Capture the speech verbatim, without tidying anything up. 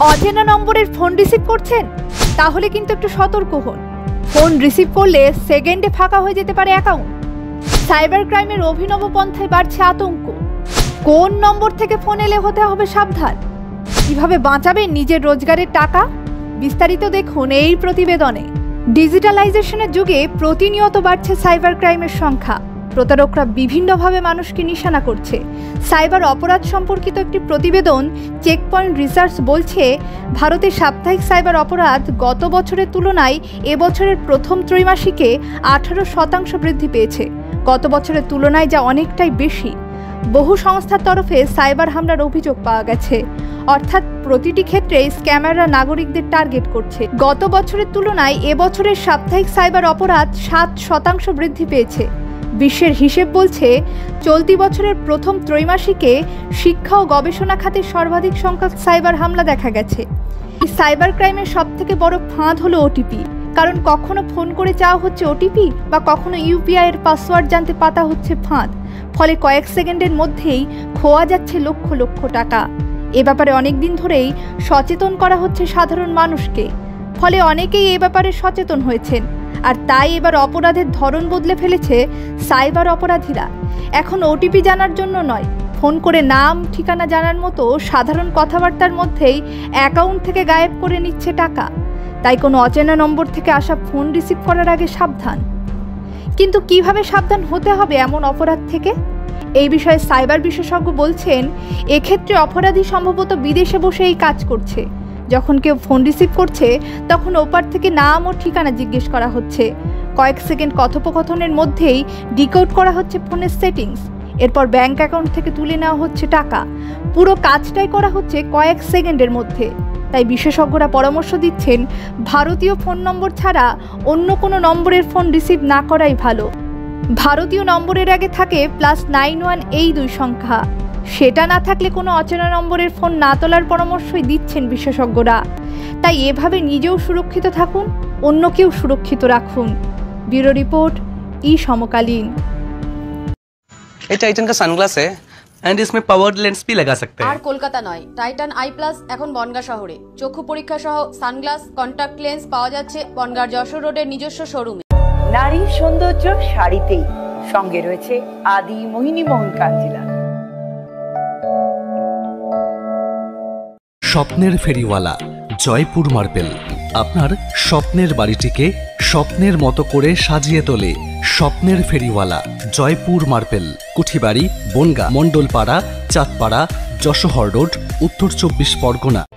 অচেনা নম্বরের phone receive করছেন, তাহলে কিন্তু একটু সতর্ক হন। ফোন রিসিভ করলে সেকেন্ডে ফাঁকা হয়ে যেতে পারে অ্যাকাউন্ট। সাইবার ক্রাইমের অভিনব পন্থায় বাড়ছে আতঙ্ক। কোন নম্বর থেকে ফোন এলে হতে হবে সাবধান। কিভাবে বাঁচাবেন নিজের রোজগারের টাকা, বিস্তারিত দেখুন এই প্রতিবেদনে। ডিজিটালাইজেশনের যুগে প্রতিনিয়ত বাড়ছে সাইবার ক্রাইমের সংখ্যা। প্রতারকরা বিভিন্নভাবে মানুষকে নিশানা করছে। সাইবার অপরাধ সম্পর্কিত একটি প্রতিবেদন চেকপয়েন্ট রিসার্চ বলছে, ভারতের সাপ্তাহিক সাইবার অপরাধ গত বছরের তুলনায় এবছরের প্রথম ত্রৈমাসিকে আঠারো শতাংশ বৃদ্ধি পেয়েছে। গত বছরের তুলনায় যা অনেকটাই বেশি। বহু সংস্থার তরফে সাইবার হামলার অভিযোগ পাওয়া গেছে, অর্থাৎ প্রতিটি ক্ষেত্রে স্ক্যামাররা নাগরিকদের টার্গেট করছে। গত বছরের তুলনায় এবছরের সাপ্তাহিক সাইবার অপরাধ সাত শতাংশ বৃদ্ধি পেয়েছে। বিশ্বের হিসেব বলছে, চলতি বছরের প্রথম ত্রৈমাসিকে শিক্ষা ও গবেষণা খাতে সর্বাধিক সংখ্যক সাইবার হামলা দেখা গেছে। এই সাইবার ক্রাইমের সবথেকে বড় ফাঁদ হলো ওটিপি। কারণ কখনো ফোন করে চাওয়া হচ্ছে ওটিপি, বা কখনো ইউপিআই এর পাসওয়ার্ড জানতে পাতা হচ্ছে ফাঁদ। ফলে কয়েক সেকেন্ডের মধ্যেই খোয়া যাচ্ছে লক্ষ লক্ষ টাকা। এ ব্যাপারে অনেক দিন ধরেই সচেতন করা হচ্ছে সাধারণ মানুষকে। ফলে অনেকেই এ ব্যাপারে সচেতন হয়েছেন, আর তাই এবার অপরাধের ধরন বদলে ফেলেছে সাইবার অপরাধীরা। এখন ওটিপি জানার জন্য নয়, ফোন করে নাম ঠিকানা জানার মতো সাধারণ কথাবার্তার মধ্যেই অ্যাকাউন্ট থেকে গায়েব করে নিচ্ছে টাকা। তাই কোনো অচেনা নম্বর থেকে আসা ফোন রিসিভ করার আগে সাবধান। কিন্তু কিভাবে সাবধান হতে হবে এমন অপরাধ থেকে? এই বিষয়ে সাইবার বিশেষজ্ঞ বলছেন, এক্ষেত্রে অপরাধী সম্ভবত বিদেশে বসে এই কাজ করছে। যখন কেউ ফোন রিসিভ করছে, তখন ওপার থেকে নাম ও ঠিকানা জিজ্ঞেস করা হচ্ছে। কয়েক সেকেন্ড কথোপকথনের মধ্যেই ডিকোড করা হচ্ছে ফোনের সেটিংস। এরপর ব্যাংক অ্যাকাউন্ট থেকে তুলে নেওয়া হচ্ছে টাকা। পুরো কাজটাই করা হচ্ছে কয়েক সেকেন্ডের মধ্যে। তাই বিশেষজ্ঞরা পরামর্শ দিচ্ছেন, ভারতীয় ফোন নম্বর ছাড়া অন্য কোনো নম্বরের ফোন রিসিভ না করাই ভালো। ভারতীয় নম্বরের আগে থাকে প্লাস নাইন ওয়ান এই দুই সংখ্যা। সেটা না থাকলে কোনো অচেনা নম্বরের ফোন না তোলার পরামর্শই দিচ্ছেন বিশেষজ্ঞরা। তাই এভাবে নিজেও সুরক্ষিত থাকুন, অন্যকেও সুরক্ষিত রাখুন। ব্যুরো রিপোর্ট, ই সমকালীন। ये टाइटन का सनग्लास है एंड इसमें पावर्ड लेंस भी लगा सकते हैं। আর কলকাতা নয়, টাইটান আই প্লাস এখন বনগাঁ শহরে। চক্ষু পরীক্ষা সহ সানগ্লাস, কন্টাক্ট লেন্স পাওয়া যাচ্ছে বনগাঁর যশোর রোডের নিজস্ব শোরুমে। নারীর সৌন্দর্য শাড়িতেই, সঙ্গে রয়েছে আদি মোহিনী মোহন কাঞ্জিলা। স্বপ্নের ফেরিওয়ালা জয়পুর মার্বেল আপনার স্বপ্নের বাড়িটিকে স্বপ্নের মতো করে সাজিয়ে তোলে। স্বপ্নের ফেরিওয়ালা জয়পুর মার্বেল, কুঠিবাড়ি, বনগাঁ, মণ্ডলপাড়া, চাঁদপাড়া, যশোহর রোড, উত্তর চব্বিশ পরগনা।